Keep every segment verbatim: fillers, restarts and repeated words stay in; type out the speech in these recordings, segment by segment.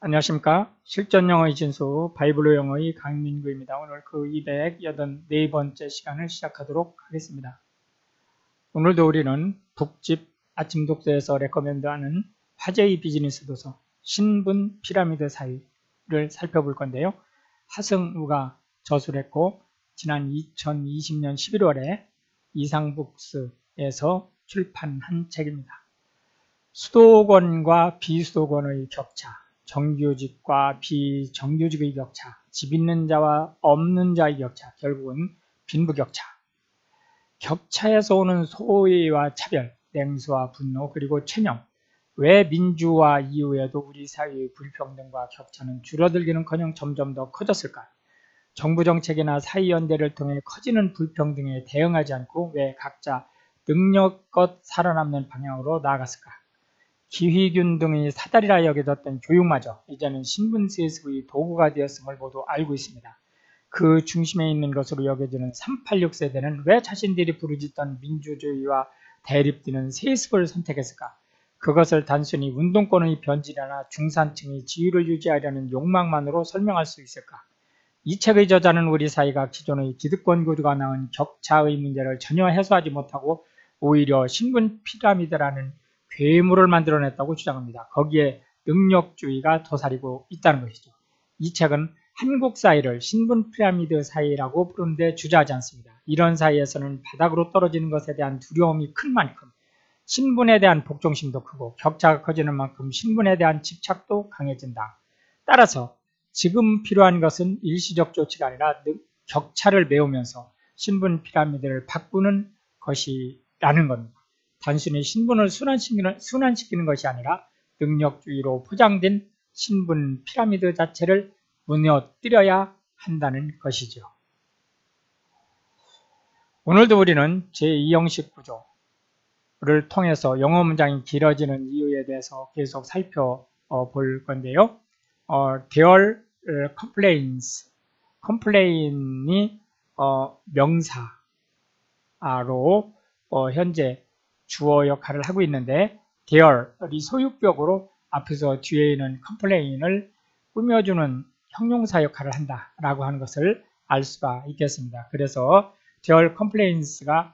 안녕하십니까. 실전영어의 진수 바이블로 영어의 강민구입니다. 오늘 그 이백팔십사 번째 시간을 시작하도록 하겠습니다. 오늘도 우리는 북집 아침 독서에서 레커멘드하는 화제의 비즈니스 도서 신분 피라미드 사이를 살펴볼 건데요. 하승우가 저술을 했고 지난 이천이십 년 십일월에 이상북스에서 출판한 책입니다. 수도권과 비수도권의 격차, 정규직과 비정규직의 격차, 집 있는 자와 없는 자의 격차, 결국은 빈부격차. 격차에서 오는 소외와 차별, 냉소와 분노, 그리고 체면. 왜 민주화 이후에도 우리 사회의 불평등과 격차는 줄어들기는커녕 점점 더 커졌을까? 정부 정책이나 사회연대를 통해 커지는 불평등에 대응하지 않고 왜 각자 능력껏 살아남는 방향으로 나아갔을까? 기휘균 등의 사다리라 여겨졌던 교육마저 이제는 신분 세습의 도구가 되었음을 모두 알고 있습니다. 그 중심에 있는 것으로 여겨지는 삼팔육 세대는 왜 자신들이 부르짖던 민주주의와 대립되는 세습을 선택했을까? 그것을 단순히 운동권의 변질이나 중산층의 지위를 유지하려는 욕망만으로 설명할 수 있을까? 이 책의 저자는 우리 사회가 기존의 기득권 구조가 낳은 격차의 문제를 전혀 해소하지 못하고 오히려 신분 피라미드라는 괴물을 만들어냈다고 주장합니다. 거기에 능력주의가 도사리고 있다는 것이죠. 이 책은 한국 사회를 신분 피라미드 사회라고 부르는데 주저하지 않습니다. 이런 사회에서는 바닥으로 떨어지는 것에 대한 두려움이 큰 만큼 신분에 대한 복종심도 크고 격차가 커지는 만큼 신분에 대한 집착도 강해진다. 따라서 지금 필요한 것은 일시적 조치가 아니라 격차를 메우면서 신분 피라미드를 바꾸는 것이라는 겁니다. 단순히 신분을 순환시키는, 순환시키는 것이 아니라 능력주의로 포장된 신분 피라미드 자체를 무너뜨려야 한다는 것이죠. 오늘도 우리는 제이 형식 구조를 통해서 영어 문장이 길어지는 이유에 대해서 계속 살펴볼 건데요. 어, There complains, complain이 어, 명사로 어, 현재 주어 역할을 하고 있는데 there이 소유격으로 앞에서 뒤에 있는 complain을 꾸며주는 형용사 역할을 한다라고 하는 것을 알 수가 있겠습니다. 그래서 there complains가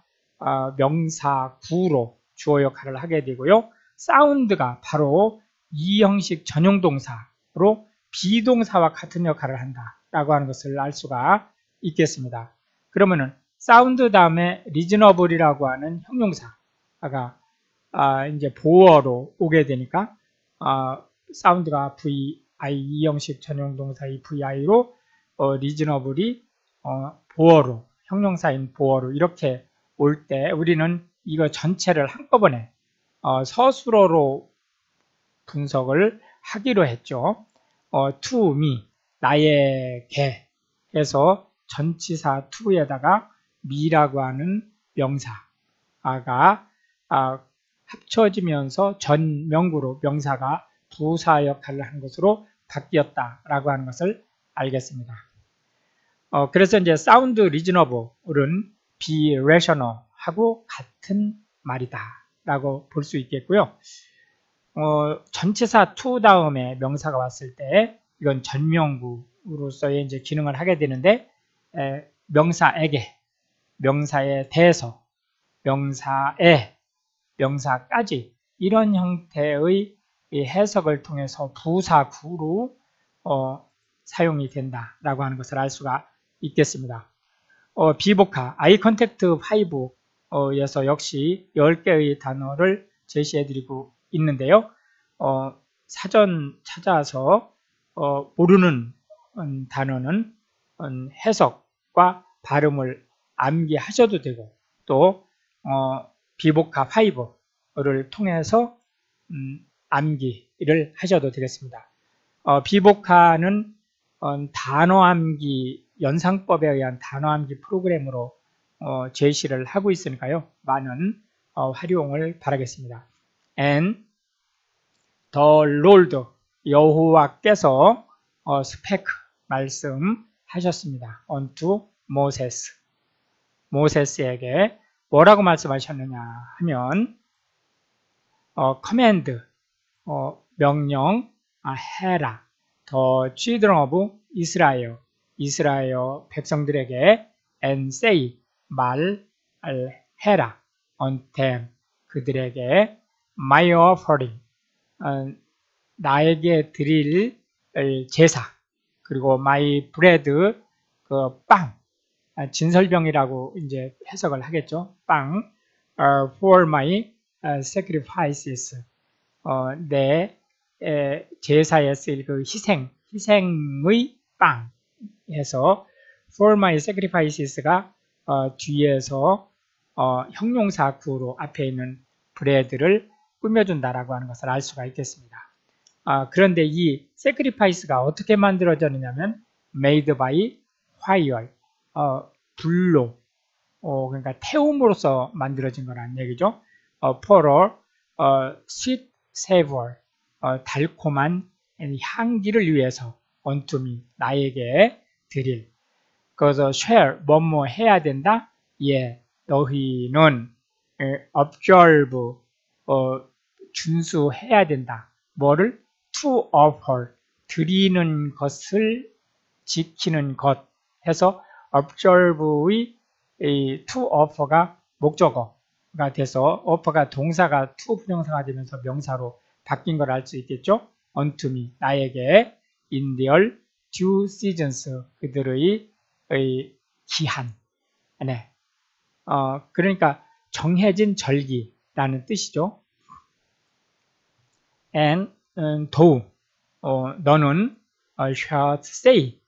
명사 구로 주어 역할을 하게 되고요. sound가 바로 이 형식 전용 동사로 비동사와 같은 역할을 한다라고 하는 것을 알 수가 있겠습니다. 그러면은 sound 다음에 reasonable이라고 하는 형용사 아까 아, 이제 보어로 오게 되니까 아, 사운드가 vi 이 형식 전용 동사의 vi로 어, reasonable이 어, 보어로 형용사인 보어로 이렇게 올 때 우리는 이거 전체를 한꺼번에 어, 서술어로 분석을 하기로 했죠. 어, to me 나에게 해서 전치사 to에다가 me라고 하는 명사가 아, 합쳐지면서 전명구로 명사가 부사 역할을 한 것으로 바뀌었다라고 하는 것을 알겠습니다. 어, 그래서 이제 sound reasonable은 be rational 하고 같은 말이다라고 볼 수 있겠고요. 어, 전치사 to 다음에 명사가 왔을 때 이건 전명구로서의 이제 기능을 하게 되는데 에, 명사에게, 명사에 대해서, 명사에 명사까지 이런 형태의 해석을 통해서 부사구로 어, 사용이 된다라고 하는 것을 알 수가 있겠습니다. 어, 비복화 아이 컨택트 파이브에서 역시 열 개의 단어를 제시해드리고 있는데요. 어, 사전 찾아서 어, 모르는 음, 단어는 음, 해석과 발음을 암기하셔도 되고 또 어, 비복화 파이브를 통해서 음, 암기를 하셔도 되겠습니다. 어, 비복화는 어, 단어 암기 연상법에 의한 단어 암기 프로그램으로 어, 제시를 하고 있으니까요. 많은 어, 활용을 바라겠습니다. And the Lord 여호와께서 어, 스펙 말씀하셨습니다. unto Moses 모세스에게 뭐라고 말씀하셨느냐 하면 어, command 어, 명령 아, 해라 the children of Israel, 이스라엘 백성들에게 and say, 말해라, on them, 그들에게 my offering, 어, 나에게 드릴 제사, 그리고 my bread, 그 빵, 진설병이라고 이제 해석을 하겠죠. 빵, uh, for my uh, sacrifices, 어, 내 에, 제사에 쓰일 그 희생, 희생의 빵 해서 for my sacrifices가 어, 뒤에서 어, 형용사 구로 앞에 있는 bread를 꾸며준다라고 하는 것을 알 수가 있겠습니다. 아, 그런데 이 sacrifice가 어떻게 만들어졌느냐면 made by fire, 어, 불로, 어, 그러니까 태움으로써 만들어진 거라는 얘기죠. 어, for a 어, sweet savor, 어, 달콤한 향기를 위해서 unto me, 나에게 드릴. 그래서 shall, 뭐뭐 해야 된다? 예, 너희는 observe, 어, 준수해야 된다. 뭐를? to offer, 드리는 것을 지키는 것 해서 observe의 to offer가 목적어가 돼서 offer가 동사가 to 부정사가 되면서 명사로 바뀐 걸 알 수 있겠죠. unto me, 나에게 in their due seasons, 그들의 기한. 네. 어, 그러니까 정해진 절기라는 뜻이죠. and 음, though, 어, 너는 shall say,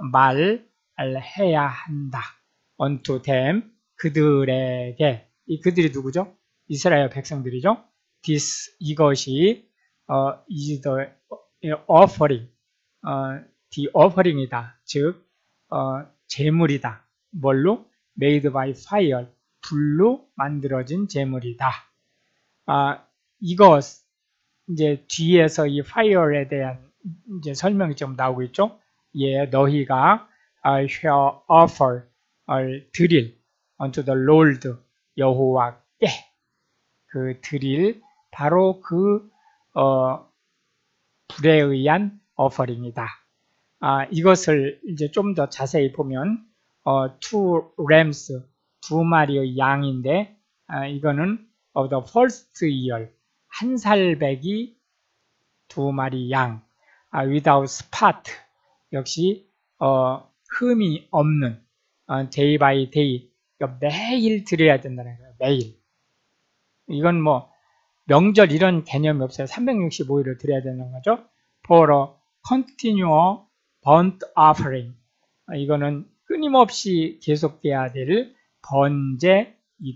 말해야 한다. unto them, 그들에게. 이 그들이 누구죠? 이스라엘 백성들이죠. this, 이것이 어, is the offering, 어, the offering이다. 즉 어, 제물이다. 뭘로? made by fire, 불로 만들어진 제물이다. 아, 이것 이제 뒤에서 이 fire에 대한 이제 설명이 좀 나오고 있죠. 예, 너희가 shall offer, 드릴 unto the Lord, 여호와께, 그 드릴 바로 그 어, 불에 의한 offering이다. 아, 이것을 이제 좀 더 자세히 보면 어, two rams, 두 마리의 양인데 아, 이거는 of the first year, 한 살배기 두 마리 양, 아, without spot, 역시 어, 흠이 없는 어, day by day, 그러니까 매일 드려야 된다는 거예요. 매일. 이건 뭐 명절 이런 개념이 없어요. 삼백육십오 일을 드려야 되는 거죠. for a continual burnt offering, 이거는 끊임없이 계속돼야 될 번제이다.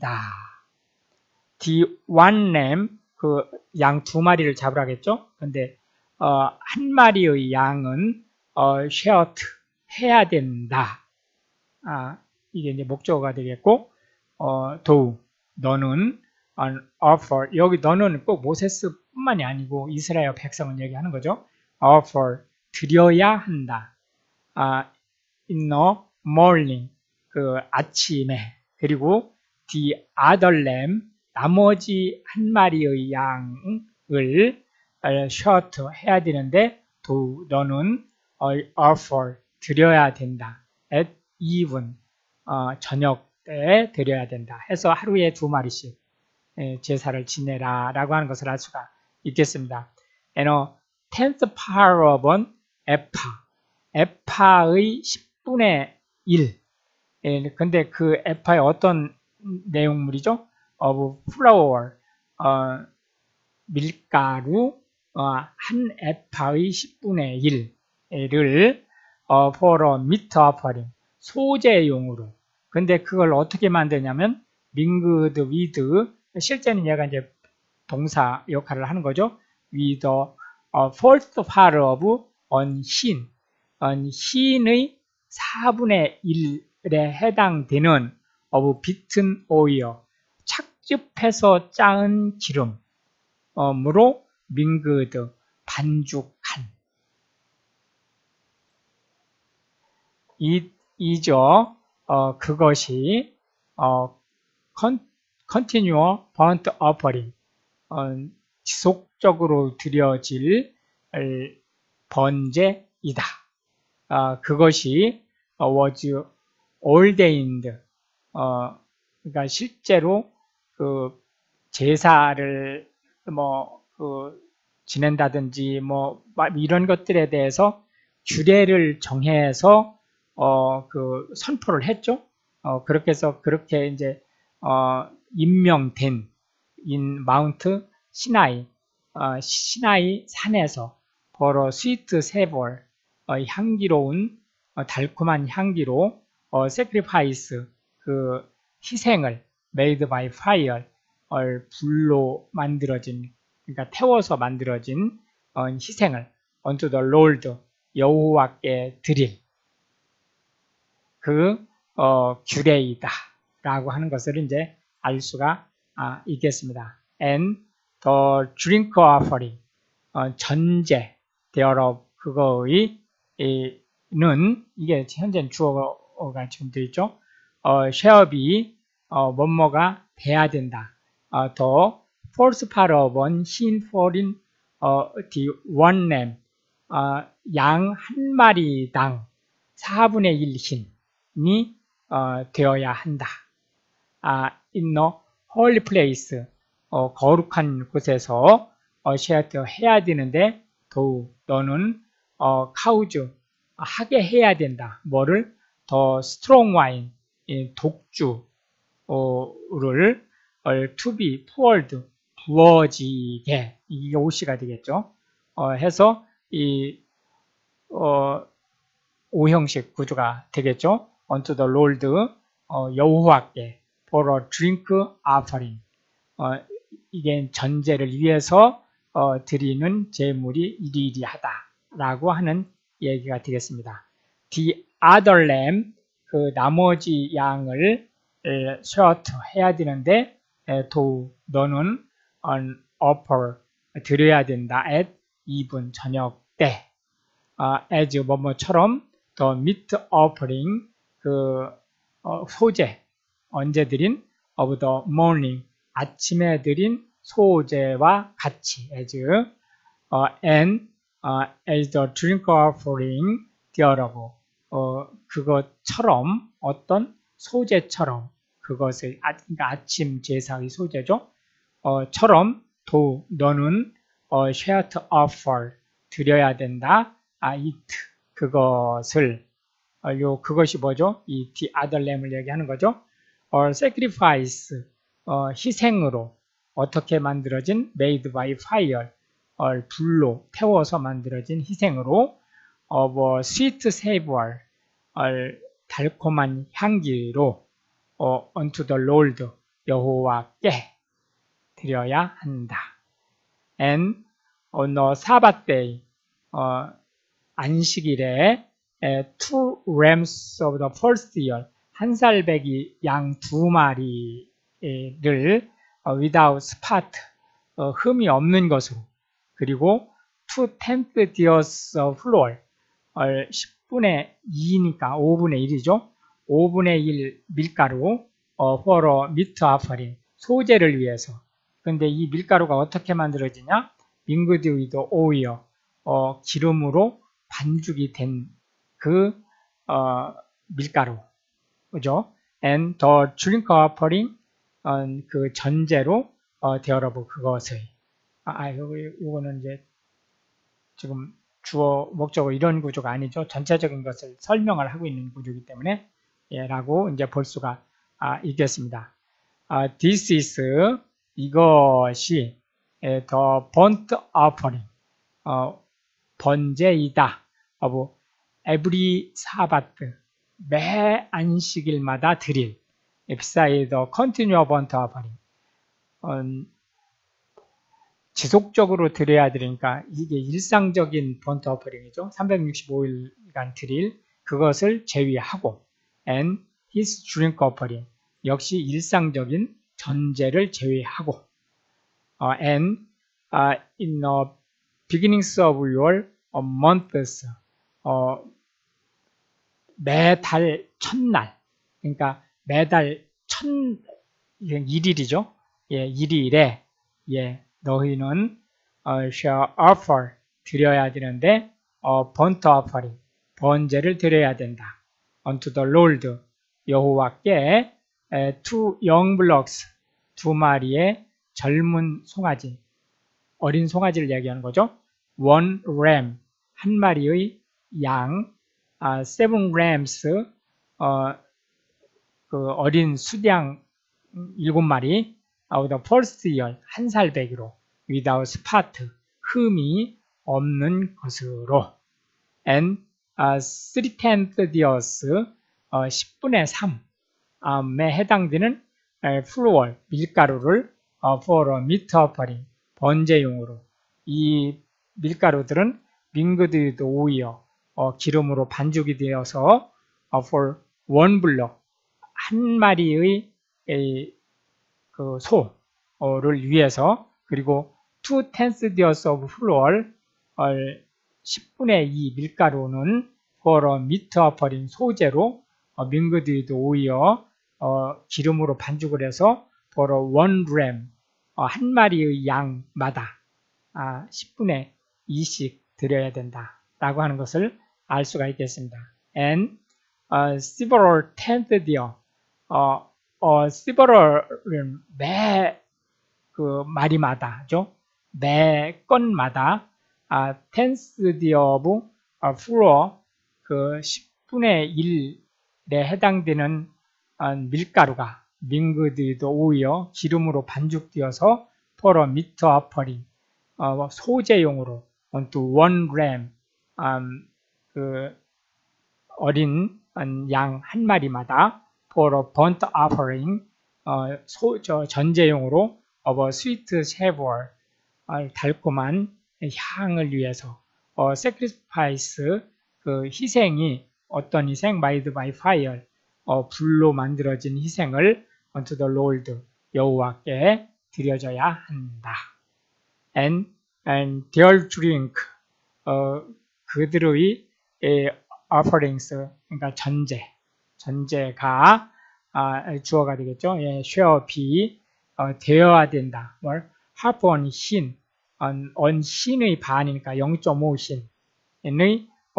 the one lamb, 그 양 두 마리를 잡으라겠죠. 근데 어, 한 마리의 양은 어, shalt, 해야 된다. 아, 이게 이제 목적어가 되겠고, 어, though, 너는 an offer, 여기 너는 꼭 모세스뿐만이 아니고 이스라엘 백성을 얘기하는 거죠. offer, 드려야 한다. 아, in the morning, 그 아침에. 그리고 the other lamb, 나머지 한 마리의 양을 shalt, 해야 되는데 though, 너는 offer, 드려야 된다. at even, 어, 저녁 때 드려야 된다. 해서 하루에 두 마리씩 제사를 지내라 라고 하는 것을 알 수가 있겠습니다. and a tenth part of an ephah, 에파의 십분의 일. 예, 근데 그 에파의 어떤 내용물이죠? of flour, 어, 밀가루 어, 한 에파의 십분의 일을 어, for a meat offering, 소제용으로. 근데 그걸 어떻게 만드냐면 minged with, 실제는 얘가 이제 동사 역할을 하는 거죠. with the uh, first part of an hin, an hin의 사분의 일에 해당되는 of beaten oil, 착즙해서 짜은 기름, 으로 minged, 반죽한. 이, 이죠. 어, 그것이 어, continual burnt offering, 어, 지속적으로 드려질 번제이다. 이다. 어, 그것이 was ordained. 어, 그러니까 실제로 그 제사를 뭐 그 지낸다든지 뭐 이런 것들에 대해서 규례를 정해서 어, 그 선포를 했죠. 어, 그렇게 해서 그렇게 이제 어, 임명된 인 마운트 시나이 어, 시나이 산에서 for sweet savor 어, 향기로운 어, 달콤한 향기로 어, sacrifice 그 희생을 made by fire 어, 불로 만들어진 그러니까 태워서 만들어진 어, 희생을 unto the Lord 여호와께 드릴 그 어, 규례이다 라고 하는 것을 이제 알 수가 아, 있겠습니다. And the drink offering 어, 전제 thereof 그거의 이, 는 이게 현재 주어가 지금 되어 있죠. 어, shall be 어, 뭐뭐가 돼야 된다. 어, the first part of one hin foreign 어, the one lamb 어, 양 한 마리당 사분의 일 흰이 어, 되어야 한다. 아, in the holy place 어, 거룩한 곳에서 어, share 해야 되는데 더욱 너는 어, 카우즈 하게 해야 된다. 뭐를? 더 스트롱 와인 독주를 to be poured 부어지게 이게 오시가 되겠죠. 어, 해서 이 어, 오형식 구조가 되겠죠. unto the Lord 어, 여호와께 for a drink offering 어, 이게 전제를 위해서 어, 드리는 제물이 이리이리하다라고 하는 얘기가 되겠습니다. The other lamb 그 나머지 양을 쇠어트 해야 되는데 도 너는 an offer 드려야 된다 at even 저녁 때 어, as 뭐뭐처럼 the meat offering 그 어, 소제 언제 드린 of the morning 아침에 드린 소제와 같이 as 어, and 어, as the drink offering thereof 어, 그것처럼 어떤 소제처럼 그것을 아, 그러니까 아침 제사의 소제죠. 어, 처럼 도 너는 어, share to offer 드려야 된다. 아, eat 그것을 어, 요 그것이 뭐죠? 이 the other lamb을 얘기하는 거죠. 어, sacrifice 어, 희생으로 어떻게 만들어진 made by fire 어, 불로 태워서 만들어진 희생으로 어, 뭐 sweet savor 어, 달콤한 향기로 어, unto the Lord 여호와께 드려야 한다. And on the Sabbath day 어, 안식일에 two rams of the first year 한 살배기 양 두 마리를 without spot 어, 흠이 없는 것으로 그리고 two tenth deers of flour 어, 십분의 이니까 오분의 일이죠. 오분의 일 밀가루 어, for a meat offering 소제를 위해서. 근데 이 밀가루가 어떻게 만들어지냐? minged with oil 어, 기름으로 반죽이 된 그 어, 밀가루, 그죠? And the drink offering 어, 그 전제로 어, thereof 그것을 아, 아 요거, 요거는 이제 지금 주어 목적어 이런 구조가 아니죠. 전체적인 것을 설명을 하고 있는 구조이기 때문에 예, 라고 이제 볼 수가 아, 있겠습니다. 아, this is 이것이 예, the burnt offering 어, 번제이다. of every Sabbath 매 안식일마다 드릴 beside the continual burnt offering 음, 지속적으로 드려야 되니까 이게 일상적인 번트 어퍼링이죠. 삼백육십오 일간 드릴 그것을 제외하고 and his drink offering 역시 일상적인 전제를 제외하고 uh, and uh, in the beginnings of your months 어, 매달 첫날 그러니까 매달 첫 일일이죠. 예, 일일에 예, 너희는 어, shall offer 드려야 되는데 어, burnt offering, 번제를 드려야 된다. unto the Lord, 여호와께 에, two young bullocks, 두 마리의 젊은 송아지, 어린 송아지를 얘기하는 거죠. one ram, 한 마리의 양, 아, seven rams, 어, 그 어린 수양 일곱 마리, of the first year, 한 살 배기로, without spot, 흠이 없는 것으로, and uh, three tenth deers, 어, 십분의 삼, 에 해당되는 flour, 밀가루를 어, for a meat offering, 번제용으로. 이 밀가루들은 밍그드 오이어, 어, 기름으로 반죽이 되어서 어, for one bullock, 한 마리의 에, 그 소를 위해서, 그리고 two tenths deers of flour, 어, 십분의 이 밀가루는 for a meat offering, 소재로 어, 밍그드 오이어, 어, 기름으로 반죽을 해서 for a one ram, 어, 한 마리의 양마다 아, 십분의 이씩 드려야 된다 라고 하는 것을 알 수가 있겠습니다. and uh, several tenth deer, 어, 어, several은 매 그 마리마다죠. 매 건마다 아, tenth deer of 어, flour, 그 십분의 일에 해당되는 어, 밀가루가 밍그드 오이어, 기름으로 반죽되어서 for a meat offering, 어, 소재용으로 onto one ram, 음, 그 어린 양 한 마리마다 for a burnt offering, 어, 소, 저, 전제용으로 of a sweet savour, 어, 달콤한 향을 위해서, 어, sacrifice, 그 희생이 어떤 희생, made by fire, 어, 불로 만들어진 희생을 unto the Lord, 여호와께 드려져야 한다. and, and their drink, 어, 그들의 에, offerings, 그러니까 전제, 전제가 아, 주어가 되겠죠. 예, shall be, 어, 되어야 된다. 뭘? half on 흰, on, on 흰의 반이니까 영 점 오 흰의 어,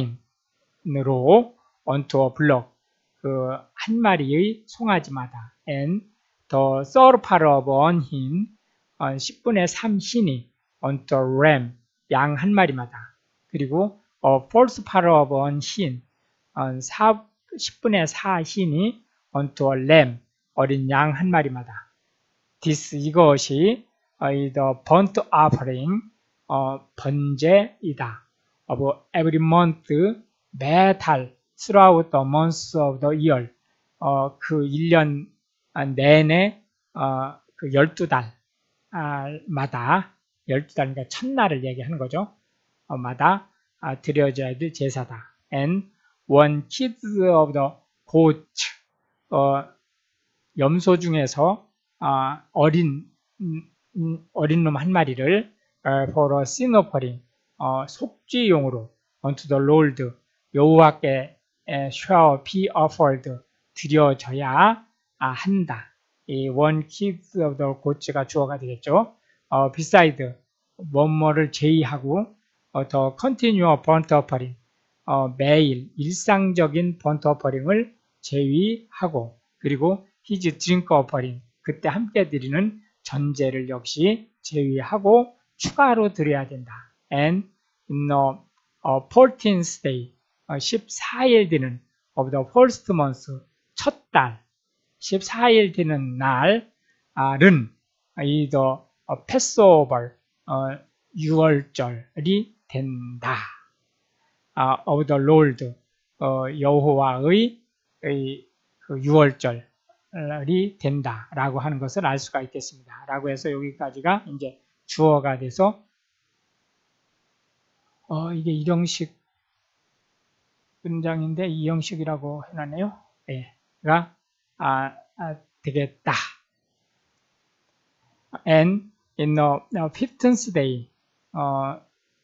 와인으로 onto a block, 그 한 마리의 송아지마다, and the third part of on 흰, 어, 십분의 삼 흰이 onto a ram, 양 한 마리마다, 그리고 어, fourth part of on 흰, 어, 십분의 사 흰이 onto a lamb, 어린 양 한 마리마다. this, 이것이 어, the burnt offering, 어, 번제이다. of every month, 매달, throughout the months of the year, 어, 그 일 년 내내 어, 그 열두 달 아, 마다, 열두 달, 그러니까 첫날을 얘기하는 거죠. 어, 마다 아, 드려져야 될 제사다. and one kid of the goat, 어, 염소 중에서 아, 어린 음, 어린 놈 한 마리를 어, for a sin offering, 어, 속죄용으로 unto the Lord, 여호와께 shall be offered, 드려져야 아, 한다. 이 one kid of the goat가 주어가 되겠죠. 어, beside, 뭐뭐를 제의하고, 어, the continual burnt offering, 어, 매일 일상적인 burnt offering을 제의하고, 그리고 his drink offering, 그때 함께 드리는 전제를 역시 제외하고 추가로 드려야 된다. and in the uh, fourteenth day, 어, 십사 일 되는 of the first month, 첫 달, 십사 일 되는 날은 이 the uh, Passover, 어, 유월절이 된다. 아, of the Lord, 어, 여호와의 그 유월절 이 된다 라고 하는 것을 알 수가 있겠습니다. 라고 해서 여기까지가 이제 주어가 돼서 어, 이게 이형식 문장인데 이형식이라고 해놨네요. 예, 가 아, 아, 되겠다. And in the fifteenth day, 어,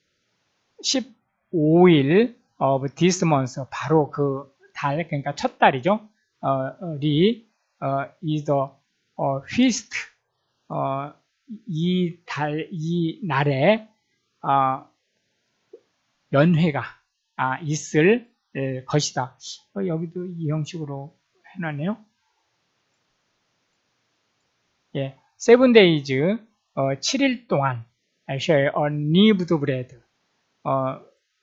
십오 일 of this month, 바로 그 달, 그러니까 첫 달이죠. 어, 리 어, is the 어, feast, 어, 이 달, 이 날에 어, 연회가 아, 있을 에, 것이다. 어, 여기도 이 형식으로 해놨네요. 예, seven days, 어, 칠 일 동안 shall unleavened bread, 어,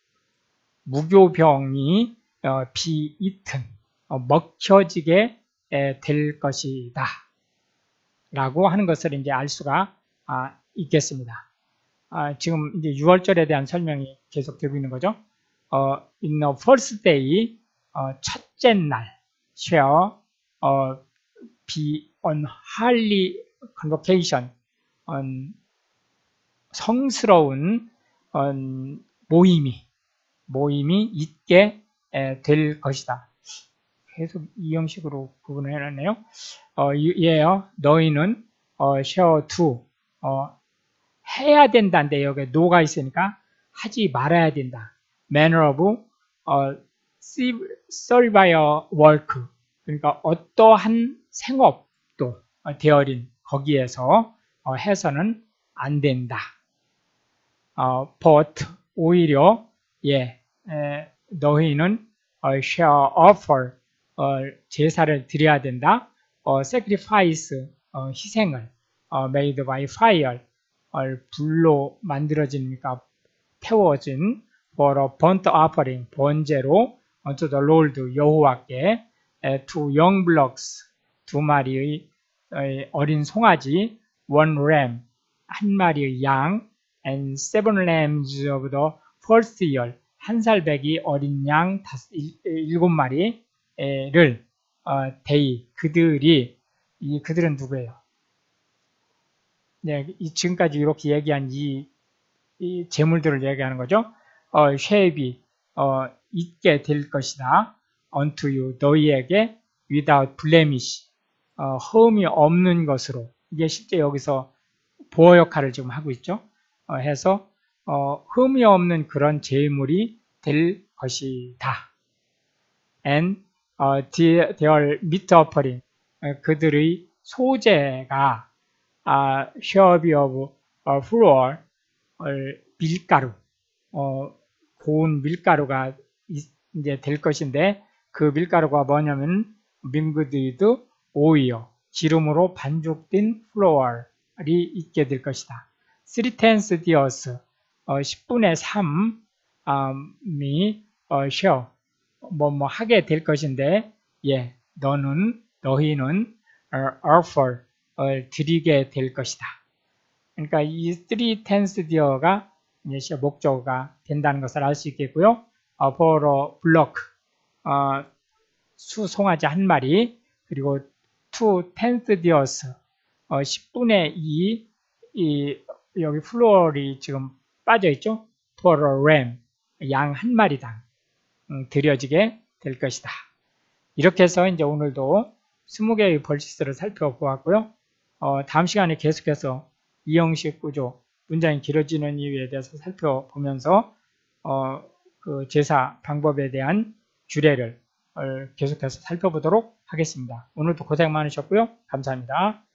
무교병이 어, be eaten, 어, 먹혀지게 에, 될 것이다. 라고 하는 것을 이제 알 수가 아, 있겠습니다. 아, 지금 이제 유월절에 대한 설명이 계속되고 있는 거죠. 어, in the first day, 어, 첫째 날, shall 어, be on holy convocation, on 성스러운 on 모임이 모임이 있게 에, 될 것이다. 계속 이 형식으로 구분을 해놨네요. 어, 얘요. 너희는 어, shall do, 어, 해야 된다인데 여기 no가 있으니까 하지 말아야 된다. manner of 어, servile work, 그러니까 어떠한 생업도 어, 되어린 거기에서 어, 해서는 안 된다. 어, but 오히려 예, 에, 너희는 어, shall offer, 어, 제사를 드려야 된다. 어, sacrifice, 어, 희생을 어, made by fire, 어, 불로 만들어지니까 태워진 for a burnt offering, 번제로 unto the Lord, 여호와께 에, two young bullocks, 두 마리의 에, 어린 송아지, one ram, 한 마리의 양, and seven lambs of the first year, 한 살 배기 어린 양 다섯, 일곱 마리를 어, they, 그들이, 이 그들은 누구예요? 네, 이 지금까지 이렇게 얘기한 이, 이 재물들을 얘기하는 거죠. 어, shall be, 어, 있게 될 것이다. unto you, 너희에게 without blemish, 어, 흠이 없는 것으로. 이게 실제 여기서 보호 역할을 지금 하고 있죠. 어, 해서 어, 흠이 없는 그런 제물이 될 것이다. And 어, their meat offering, 어, 그들의 소재가 아, shall be of 어, flour, 어, 밀가루, 어, 고운 밀가루가 이제 될 것인데 그 밀가루가 뭐냐면 mingled with oil, 기름으로 반죽된 flour이 있게 될 것이다. three tenths deals, 어, 십분의 삼이 어, shall, 뭐, 뭐, 하게 될 것인데, 예, 너는, 너희는 어, offer, 어, 드리게 될 것이다. 그러니까 이 three tenths deal가 이제 목적어가 된다는 것을 알 수 있겠고요. 어, for a block, 어, 수 송아지 한 마리, 그리고 two tenths deals, 어, 십분의 이, 이, 여기 플로어이 지금 빠져 있죠? for a ram, 양 한 마리당 음, 드려지게 될 것이다. 이렇게 해서 이제 오늘도 스무 개의 벌시스를 살펴보았고요. 어, 다음 시간에 계속해서 이 형식 구조, 문장이 길어지는 이유에 대해서 살펴보면서 어, 그 제사 방법에 대한 규례를 계속해서 살펴보도록 하겠습니다. 오늘도 고생 많으셨고요. 감사합니다.